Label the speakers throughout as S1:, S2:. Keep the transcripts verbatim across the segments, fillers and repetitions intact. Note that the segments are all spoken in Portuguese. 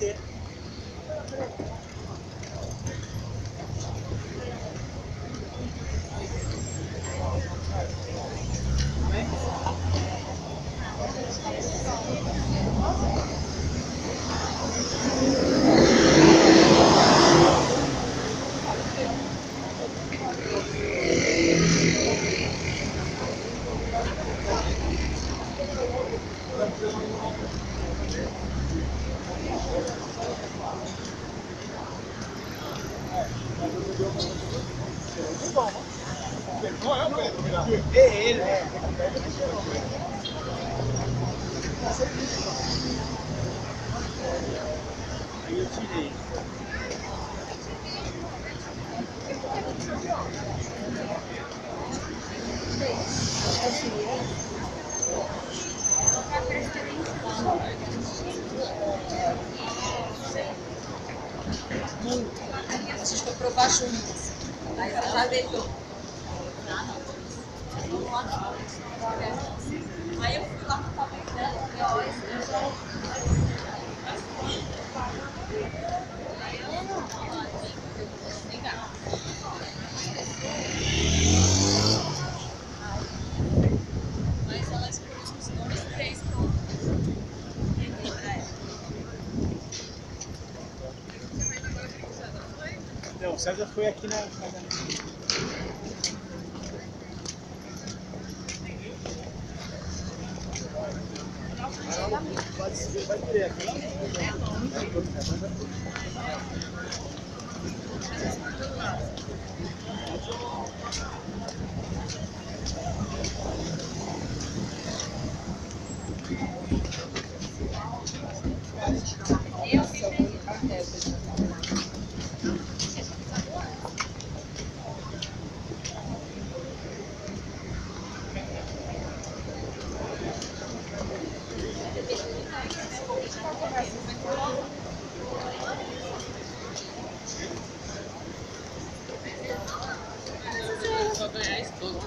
S1: ser. É ele, é. Aí eu tirei.
S2: Muito. A gente foi provar juntas. Aí você já deitou. Aí eu fui lá no tamanho dela e falei, ó, esse já. Mas ela escolheu uns dois, três prontos.
S1: Não, o César foi aqui na. Vai, vai direto.
S3: Só ganhar isso tudo.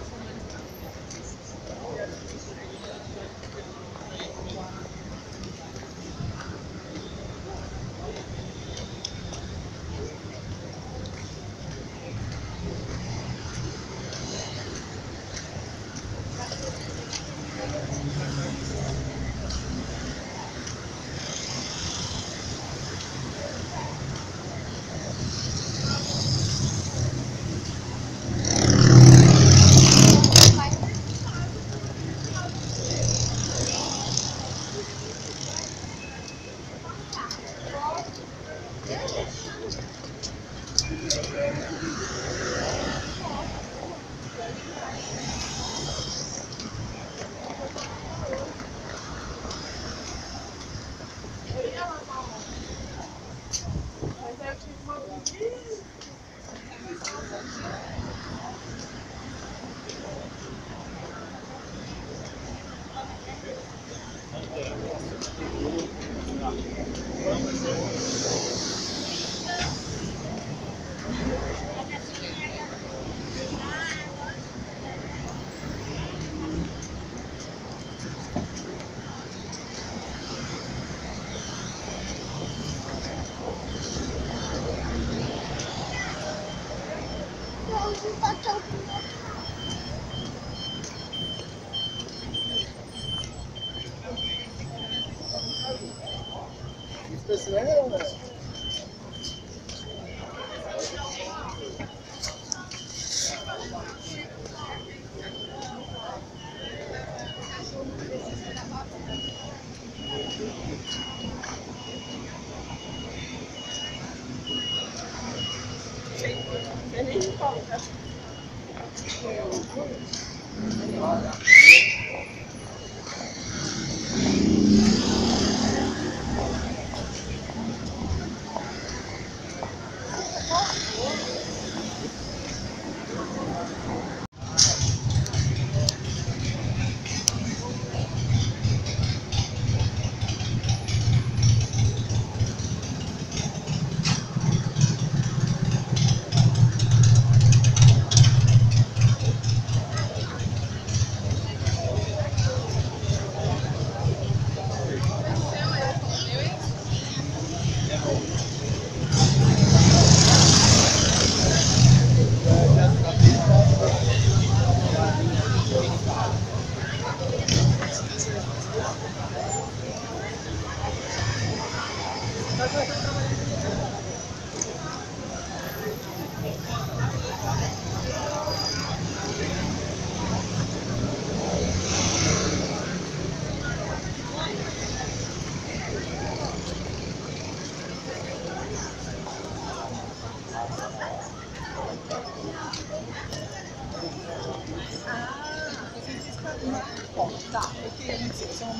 S1: Isso é ou não?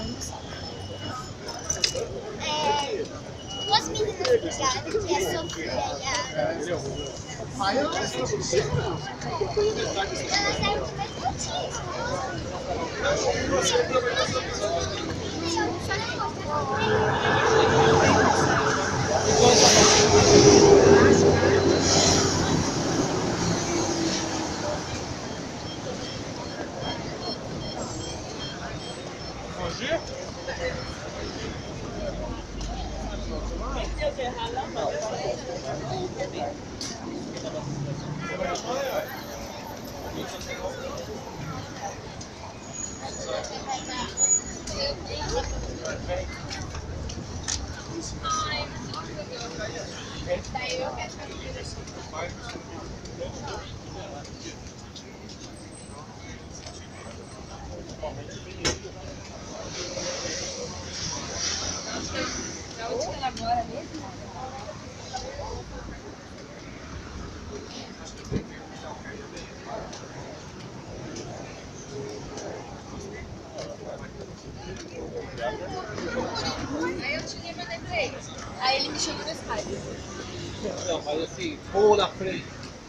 S4: É, duas meninas brigaram, que é Sofia e a... Elas servem de mais motivo.
S2: Pra onde que ela mora mesmo? Aí eu te mandei pra ele. Aí ele me chamou no Skype.
S3: Não, mas assim, ou na frente.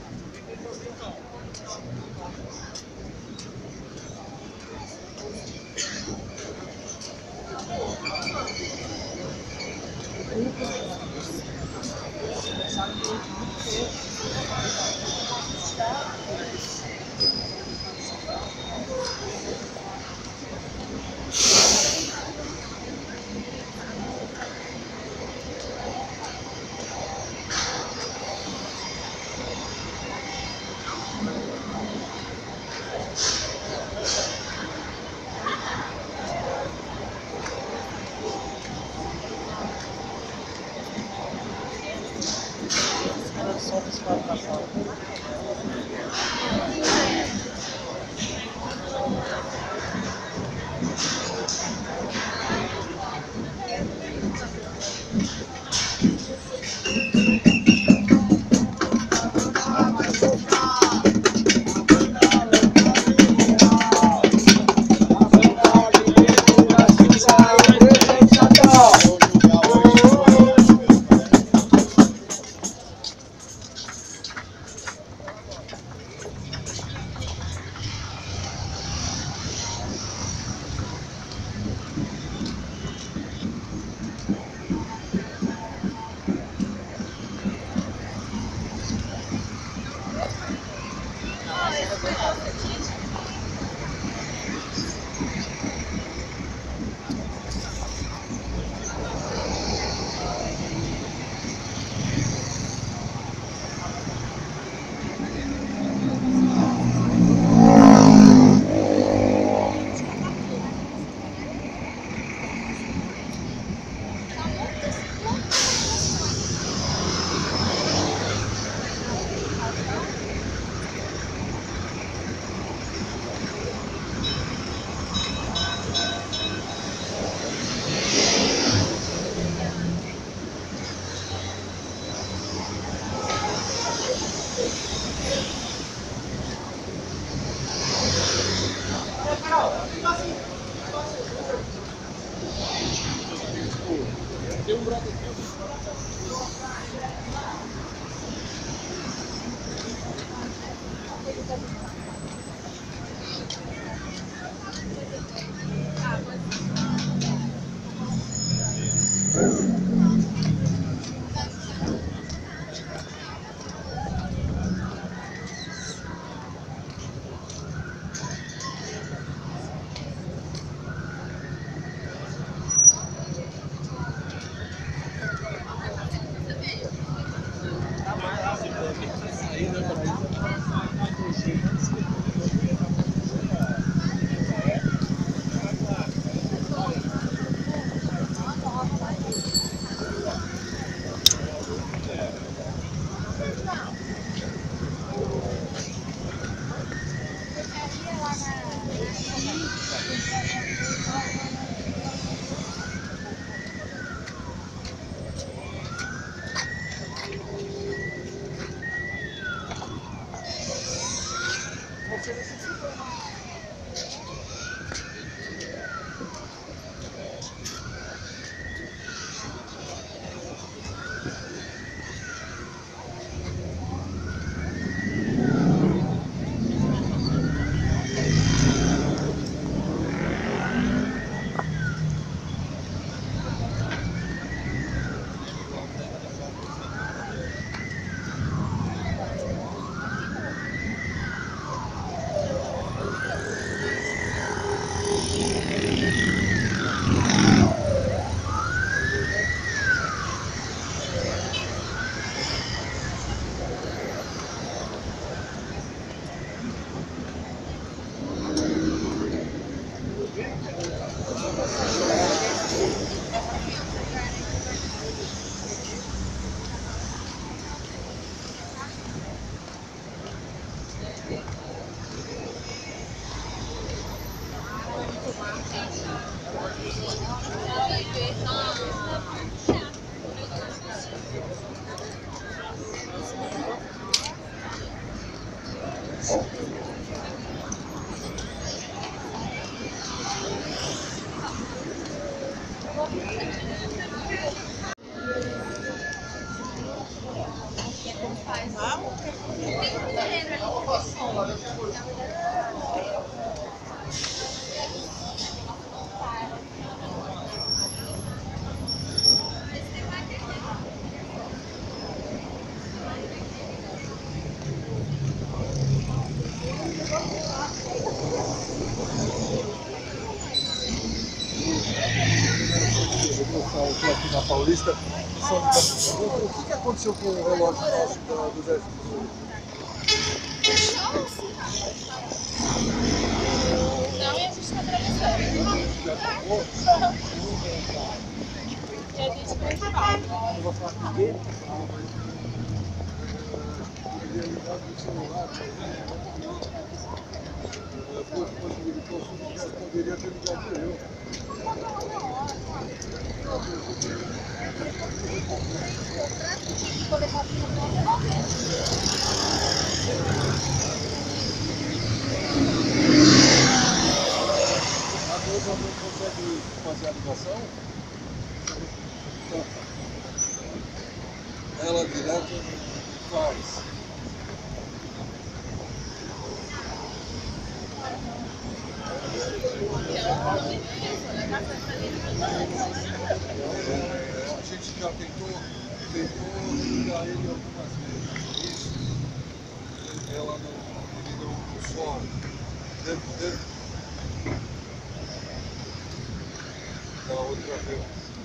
S3: Tem um buraco aqui.
S5: Eu estou aqui na Paulista, em São Paulo. O que, que aconteceu com o relógio nosso da, do décimo segundo?
S2: Não, e a gente está atravessando.
S5: Já acabou?
S2: E a gente vai embora.
S5: Eu vou falar com ninguém. Poderia ligar do celular. Poderia ter ligado eu. A Globo não consegue fazer a ligação? Ela direto faz. A gente já tentou, tentou ligar ele algumas vezes. Isso, ela não, ele não só deve, deve da outra vez.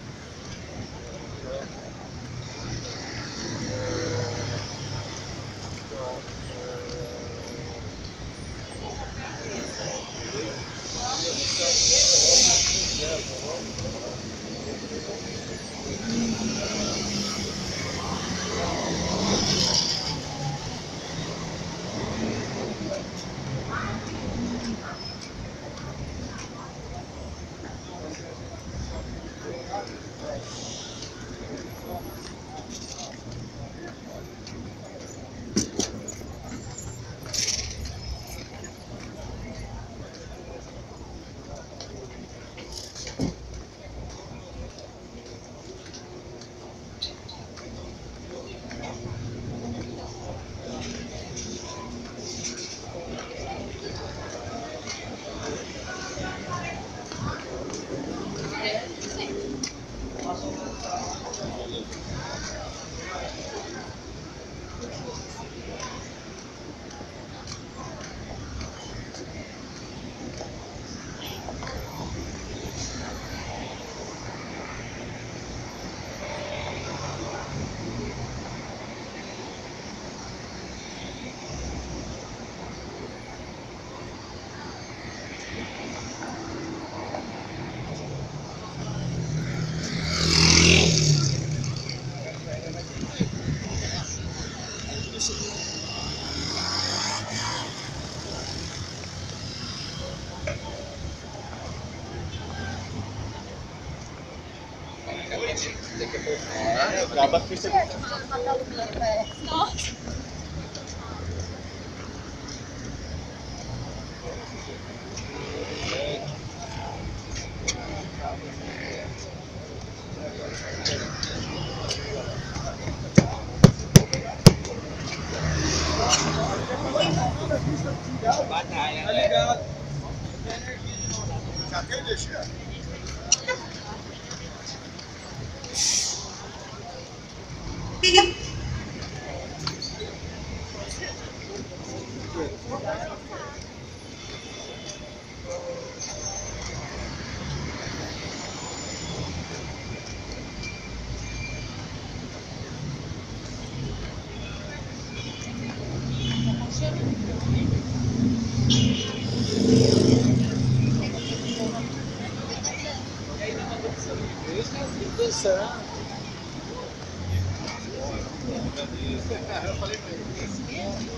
S1: Acaba a ficha.
S2: Nossa.
S1: Tá ligado? Já quer deixar? Eu falei pra ele.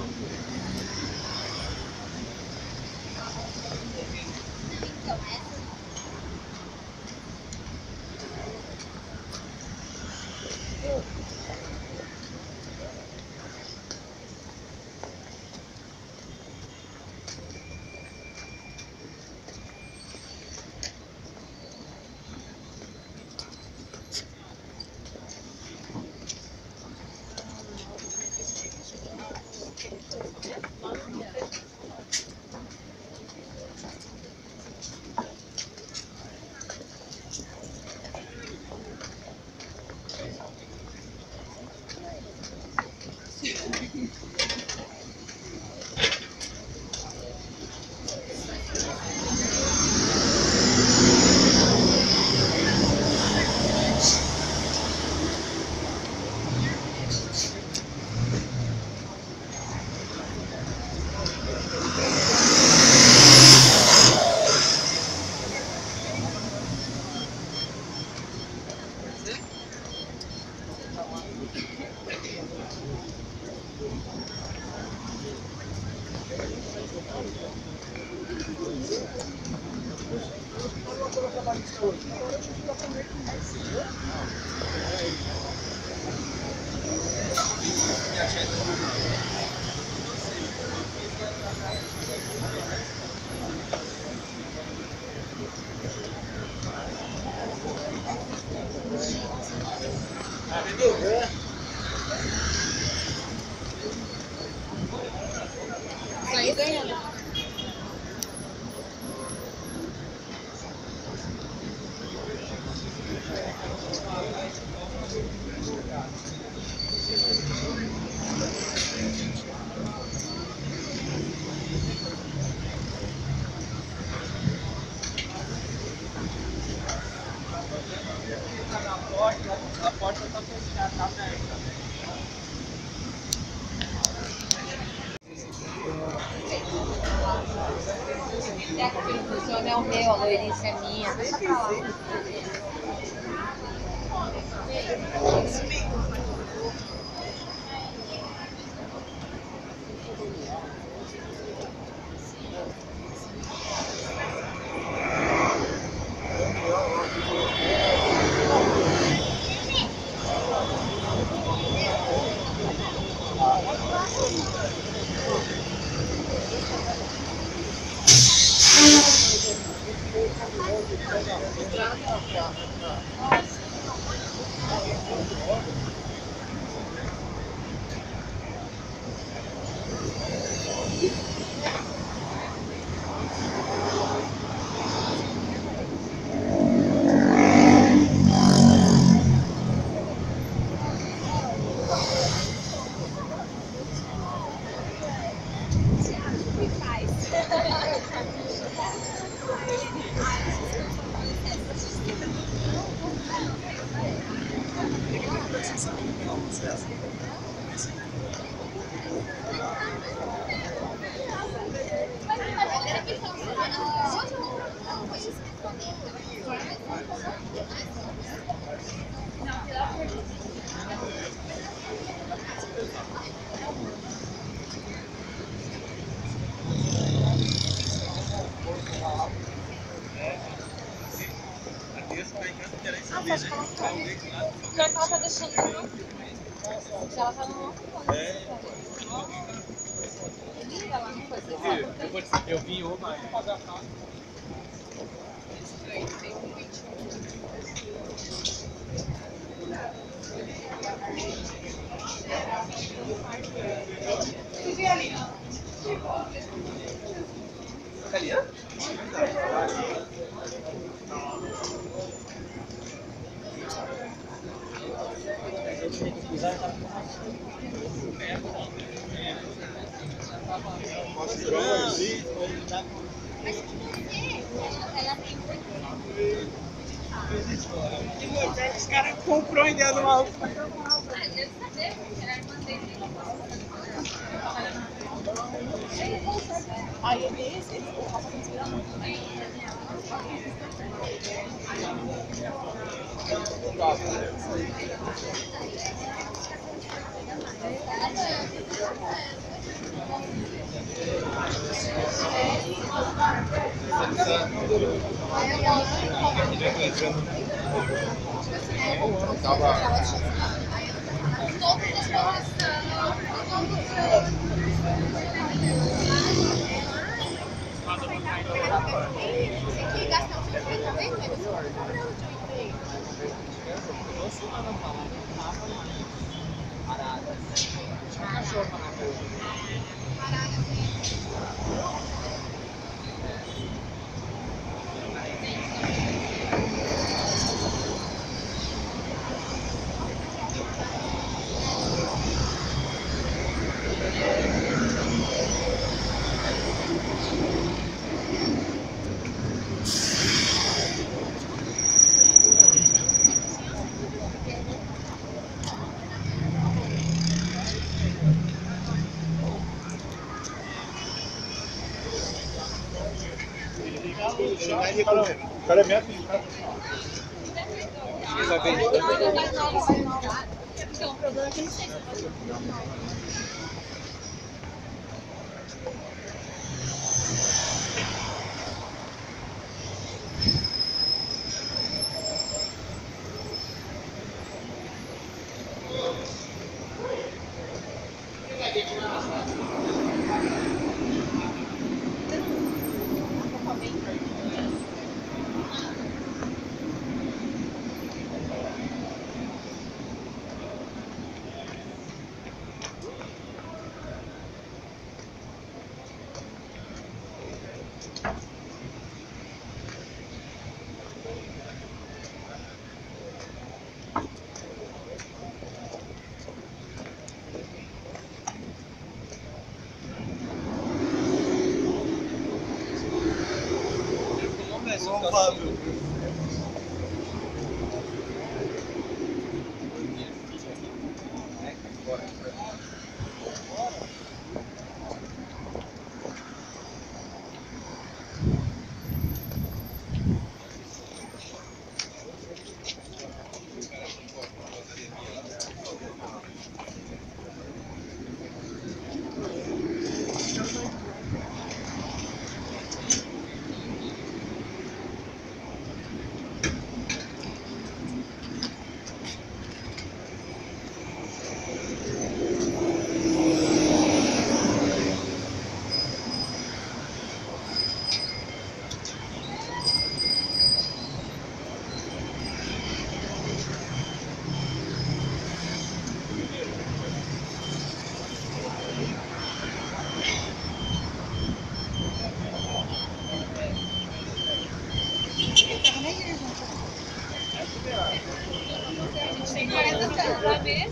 S2: Saí ganhando.
S1: A porta tá fechada, tá aberta.
S2: O senhor é o meu, a loirice é minha. Deixa pra lá. Já que ela tá deixando não. Se ela tá no é. Ela não foi assim.
S3: Eu vi uma.
S1: Italiano? Os caras comprou a ideia do maluco.
S2: Aí eles, eles passam a inspirar muito.
S5: O cara é minha filha.
S2: Então, o problema é que não sei.
S5: Fábio.
S2: Tem quarenta anos, vai ver?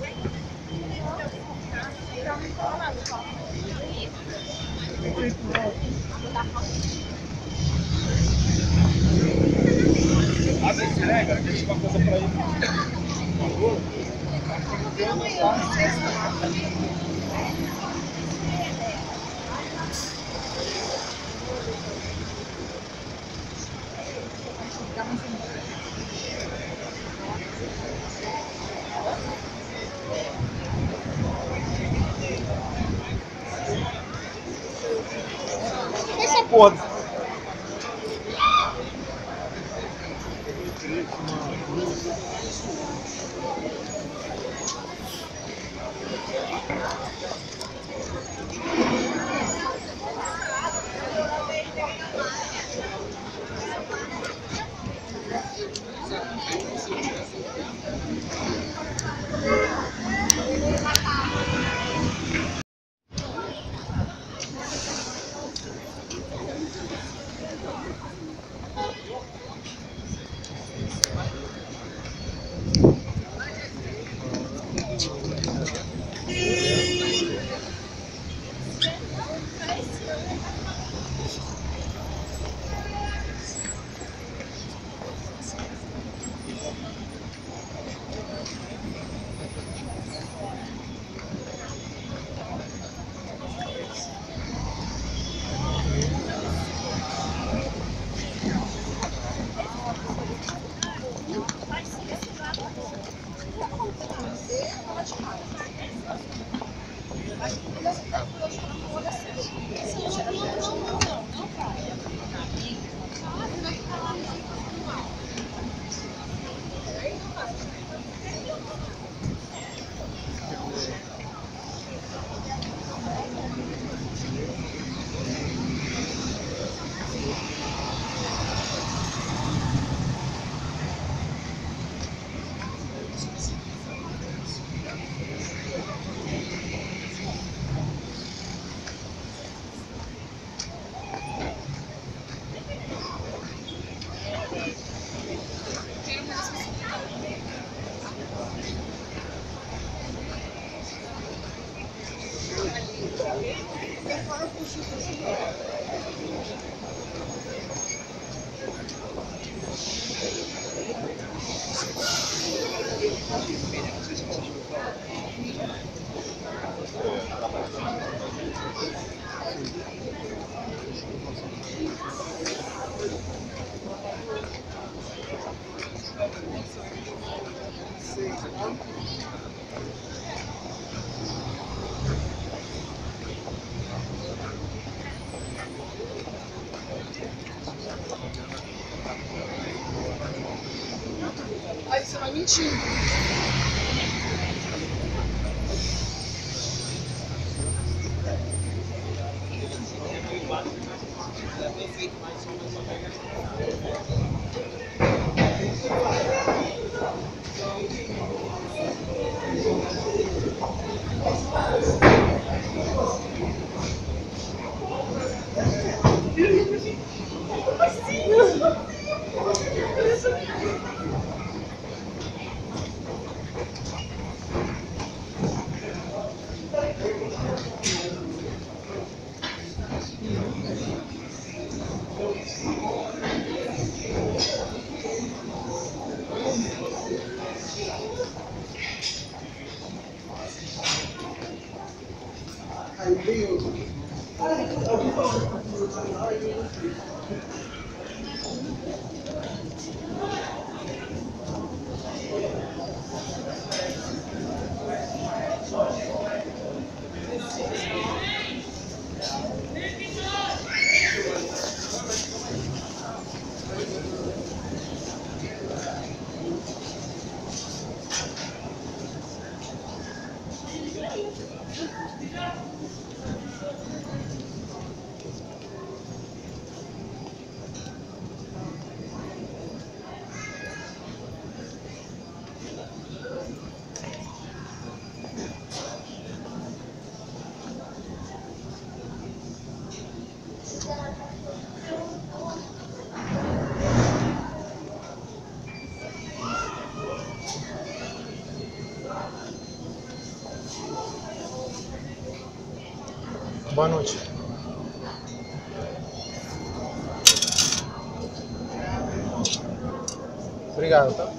S1: Abre a entrega, deixa uma coisa pra ele. Por favor. Essa porra.
S6: Aí você vai mentir.
S7: Boa noite. Obrigado, tá?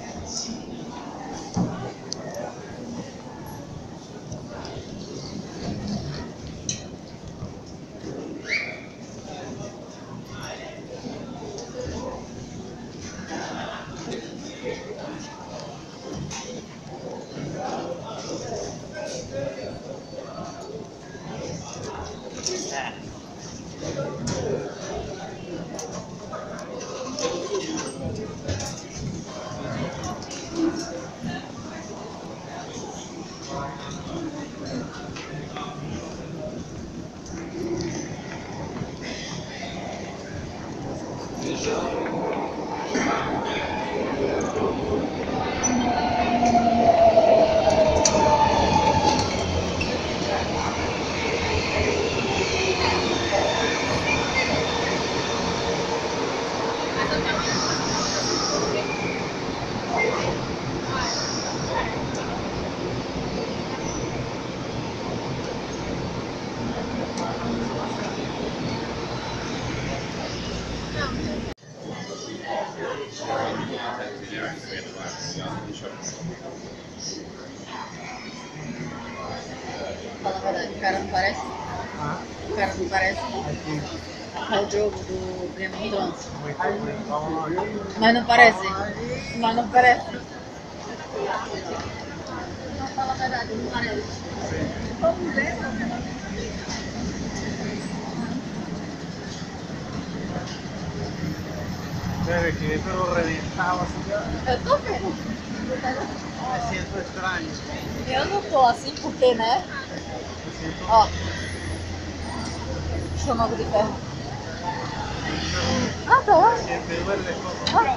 S2: Fala a verdade, o cara não parece?
S7: Ah,
S2: O cara não parece?
S7: aqui.
S2: É o jogo do Game of Thrones.
S7: Muito bom.
S2: Mas não parece? Mas não parece? Não, fala a verdade, não parece. Vamos ver,
S7: Debe que pero reventado así.
S2: eu tô vendo.
S7: Me siento extraño.
S2: Eu não tô assim porque, né?
S7: Me siento.
S2: Ó. Estômago de ferro. Ah, tá.
S7: Siente duele todo.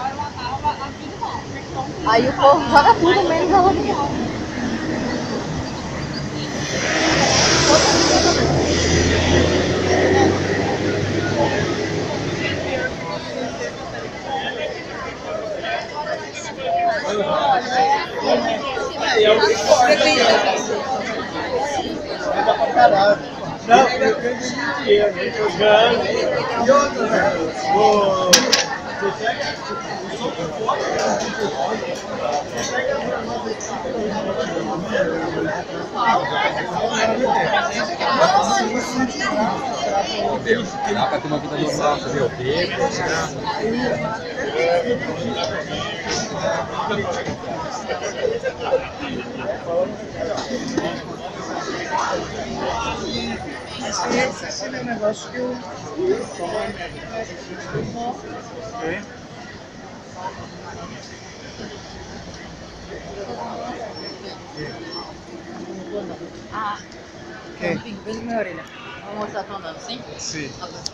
S2: Aí o povo joga tudo menos a roupinha.
S7: Não, eu ganho dinheiro, eu ganho. E outra, velho, o... você pega o soco fora,
S1: Dá pra ter uma vida normal, fazer o quê?
S7: Esse é um negócio que eu... Ok?
S2: Ah,
S7: Ok?
S2: um pingo bem na minha orelha. Vamos mostrar que tá andando, sim?
S7: Sim.
S2: Tá bom.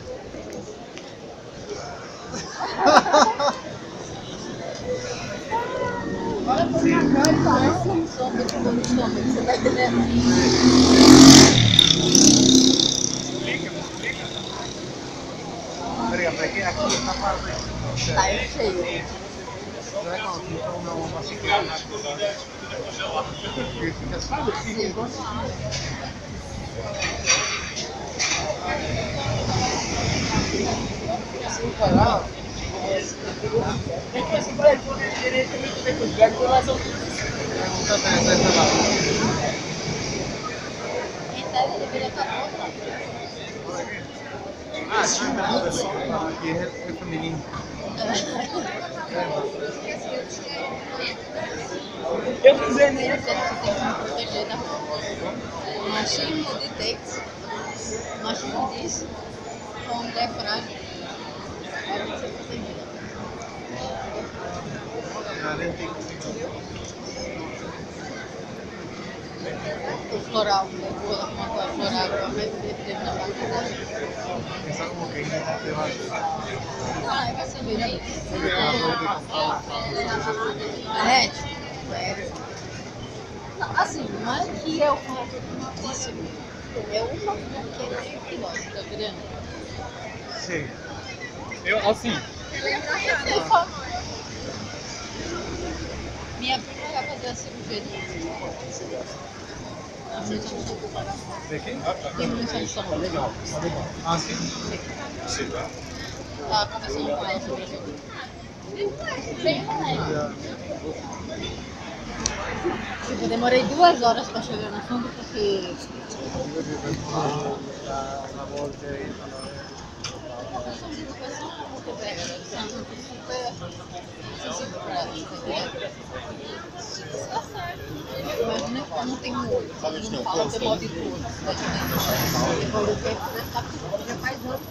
S2: Olha pra minha cara e parece um sombra que eu tô no estômago, você tá entendendo?
S7: Peraí, pra aqui, aqui, essa parte aí.
S2: Tá é cheio.
S7: Será que aqui como é uma bicicleta? Porque fica assim, assim, vai lá. Pergunta até essa lá.
S2: Então ele deveria estar pronto.
S7: Olha aqui.
S5: Ah, sim, aqui é, é feminino.
S7: Eu fizer nem.
S2: Você tem que se proteger da machismo de texto, machismo disso, com mulher frágil. Aí você proteger. O floral, eu vou lá com a floral, eu vai ter na faculdade.
S5: Esa como que te va
S2: Ah, é você ver aí. É, tipo, é. Não, assim, não é que eu faço isso. É uma que é que gosta, tá vendo?
S5: Sim.
S1: Eu, assim,
S2: Eu falo. Minha prima vai fazer a cirurgia de. A munição de estômago.
S5: De quem?
S2: Tem munição de estômago. Legal.
S5: Ah, sim?
S1: sei lá.
S2: Tava conversando com ela sobre isso. Bem, né? Tipo, eu demorei duas horas pra chegar no fundo porque.
S5: La volte e
S2: Eu sou uma pessoa muito brega, né? São super sensível pra ela, tá entendendo? Tá certo. Imagina que eu não tenho olho. Eu não falo que eu boto de olho, tá entendendo? Depois do tempo, né? Tá tudo, já faz anos.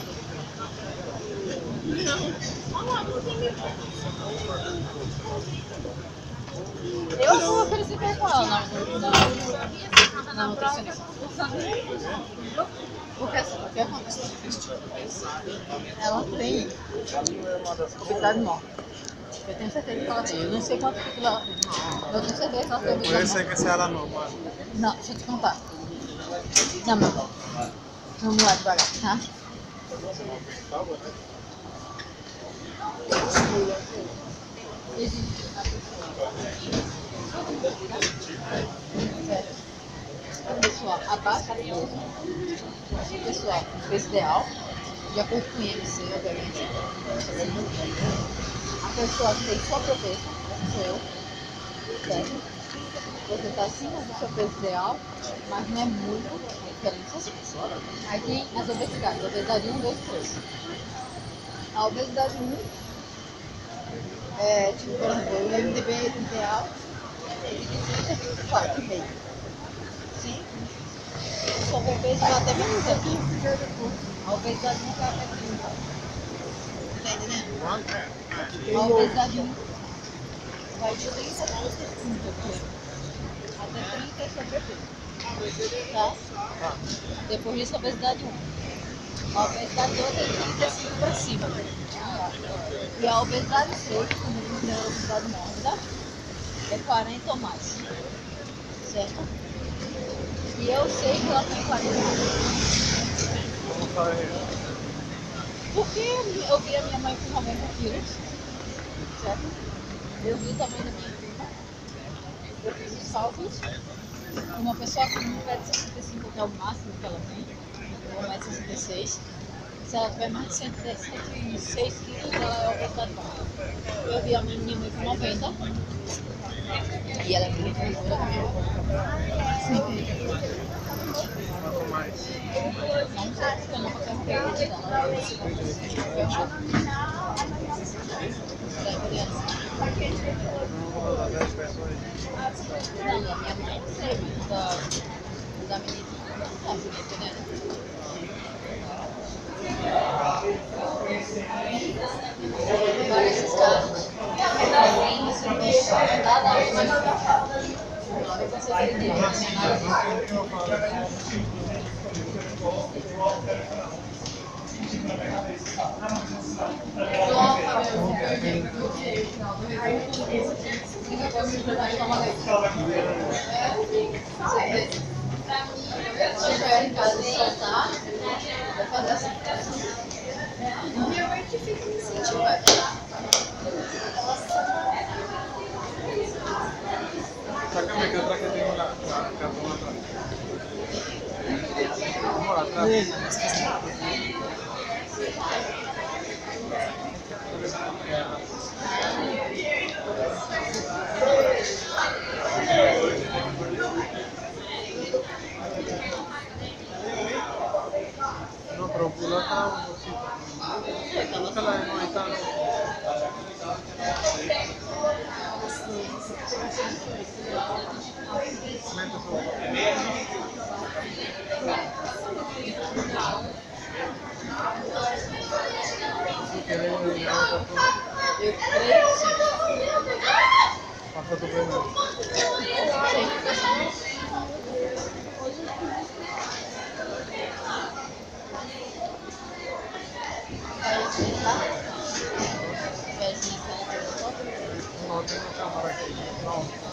S2: Eu vou oferecer pra ela na, na nutricionista. Porque assim, o que acontece? Ela tem obesidade mórbida. Eu tenho certeza que ela tem. Eu não sei quanto que ela tem. Eu tenho certeza que ela tem
S5: puede
S2: obesidade
S5: ser
S2: mórbida.
S5: que sea la normal.
S2: Não, deixa eu te contar. Não, meu. Vamos lá devagar, tá? Existe a pessoa abaixo do peso, pessoal com peso ideal, de acordo com o I M C, obviamente. A pessoa que tem sobrepeso, sou eu, certo? Você está acima do seu peso ideal, mas não é muito a diferença. Aí tem as obesidades, obesidade um, dois, três. A obesidade um é, tipo, por exemplo, o M D B ideal é quatro vírgula cinco. Sim. O sobrepeso vai até vinte e cinco. A obesidade um vai até trinta. Tá entendendo? A obesidade um vai de trinta a trinta. Até trinta é sobrepeso. Tá? Depois disso, a obesidade um. A obesidade dois é de trinta e cinco para cima. E a obesidade seis, que é a obesidade mórbida, é quarenta ou mais. Certo? E eu sei que ela tem quarenta ou mais. Porque eu vi a minha mãe com noventa quilos. Certo? Eu vi também da minha prima. Eu fiz os cálculos. Uma pessoa com um metro e sessenta e cinco, que é o máximo que ela tem, um metro e sessenta e seis. Se ela tiver mais de cento e seis quilos, ela é obesidade mórbida. Eu vi a minha mãe com noventa. E ela é muito gordura também.
S5: Quanto mais?
S2: Não sei, porque eu nunca perguntei a idade dela.
S5: dez pessoas.
S2: Não, da minha mãe não sei, mas da, da menininha não sabe, tá entendendo? Agora esses casos, alguém se mexe, dá da se estiver em casa e soltar, vai fazer assim. Minha mãe que fica me incentivando.
S5: Sácame que atrás que tengo la, la cartón atrás. Vamos atrás. No, pero pula está
S2: Eu creio que sim.
S7: Passa do Fernando. Não tem uma câmera aqui. Não.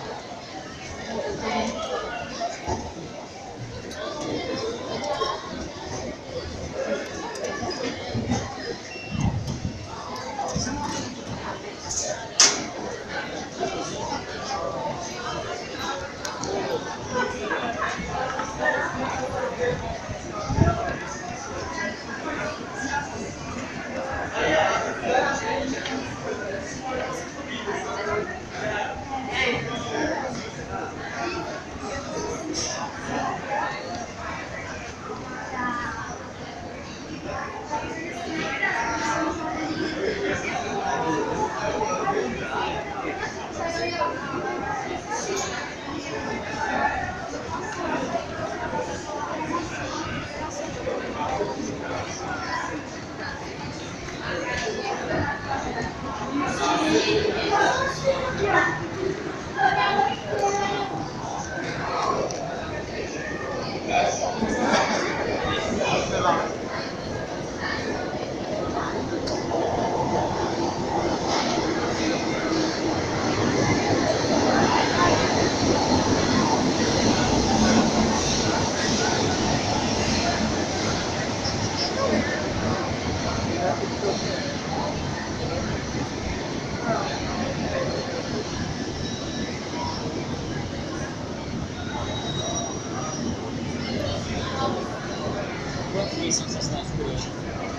S3: Quantos dias são assassinados por ano?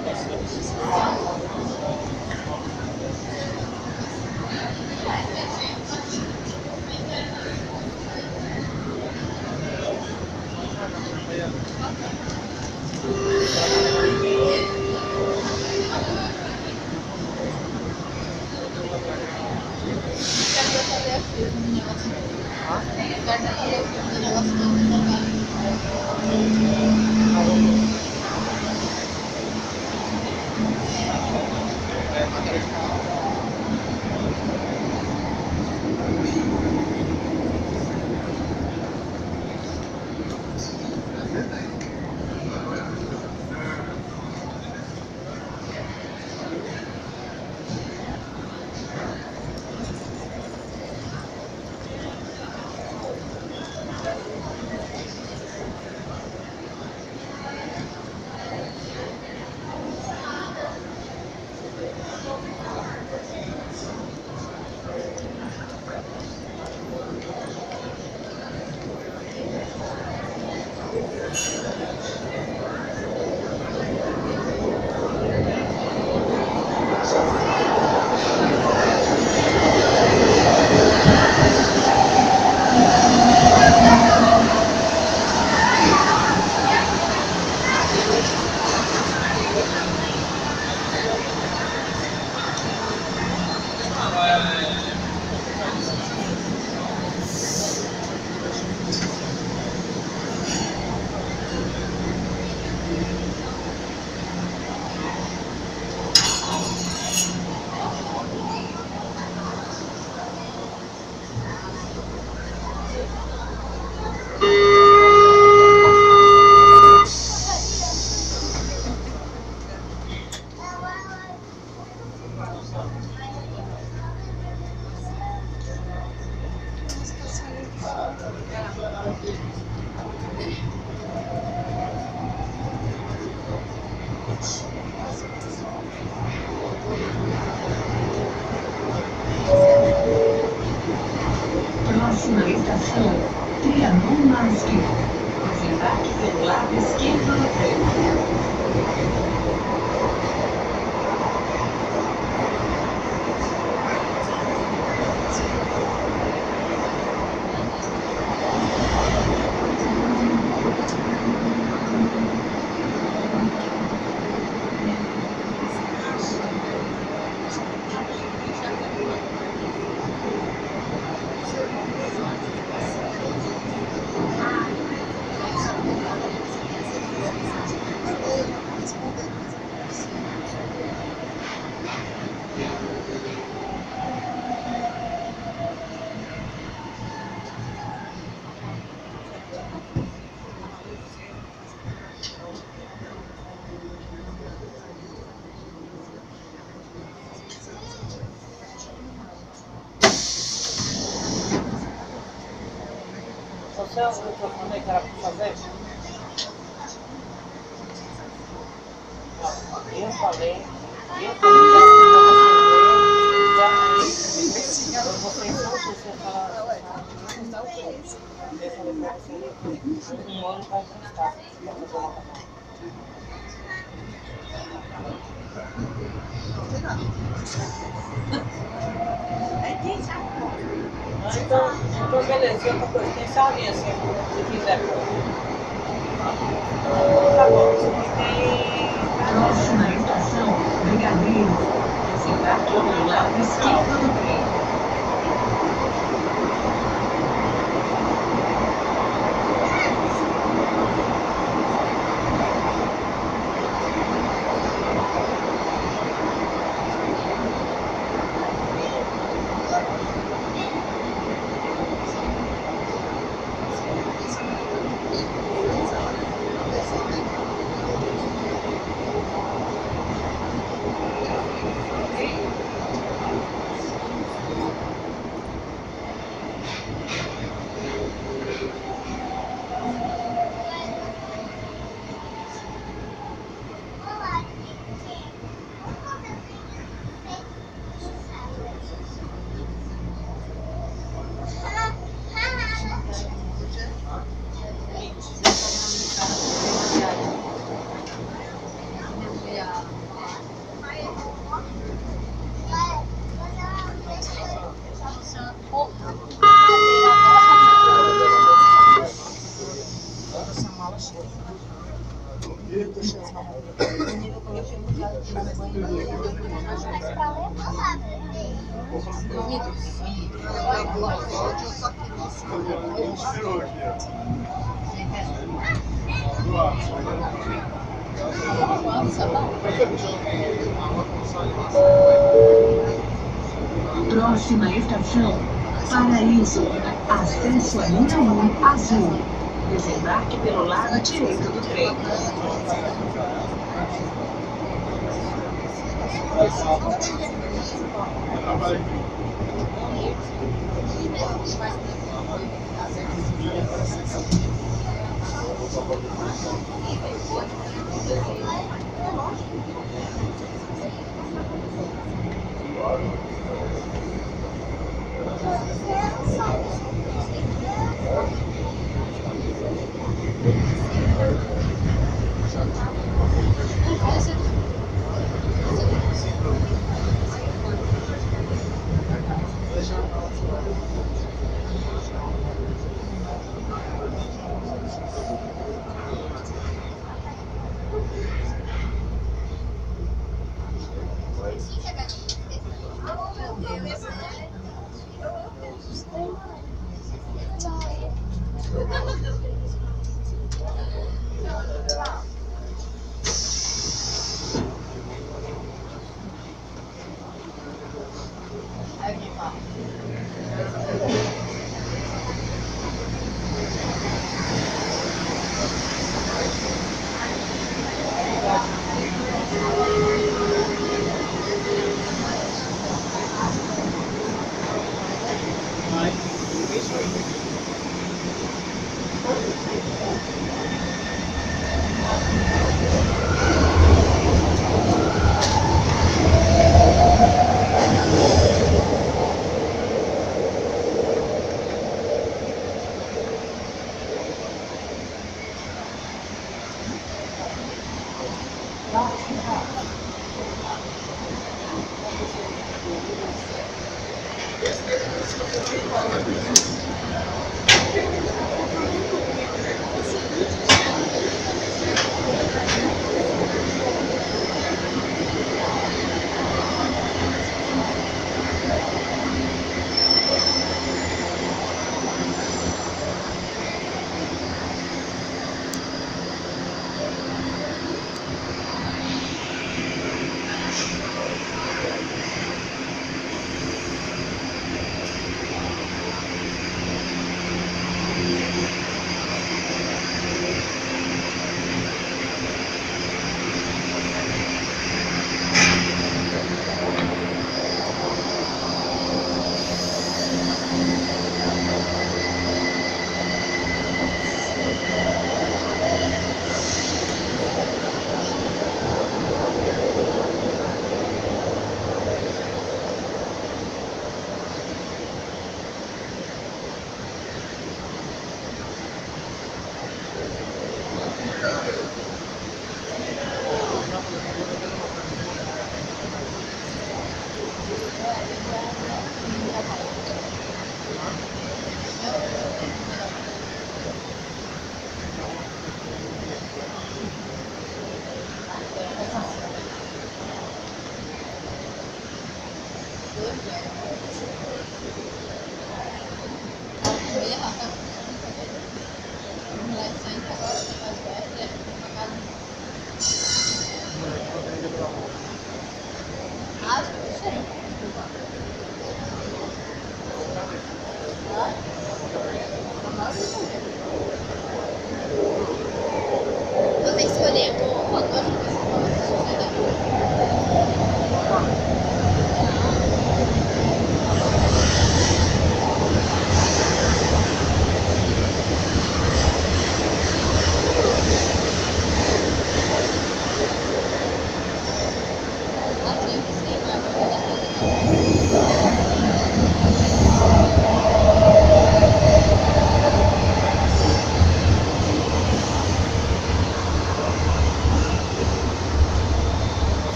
S8: Próxima estação, Trianon Master. Desembarque pelo lado esquerdo do trem.
S4: Thank you.
S2: Então, o que eu falei que era pra fazer? Eu falei, eu falei que eu vou fazer, você fala, eu falei pra você, um ano vai custar, pra fazer uma camada. Então, então beleza, outra coisa, tem salinha assim, se quiser. Tá bom, você tem...
S8: Próxima estação, Brigadeiro. Desembarque pelo lado esquerdo do trem. Próxima estação, Paraíso. Acesso à linha um azul. Desembarque pelo lado direito do trem.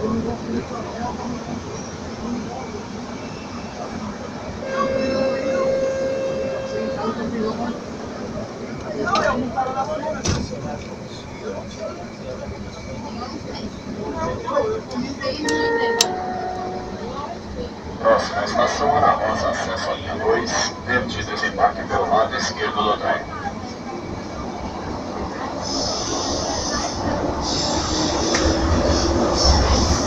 S9: Próxima estação, Ana Rosa, acesso à linha dois, verde desembarque pelo lado esquerdo do trem.
S4: Thank you.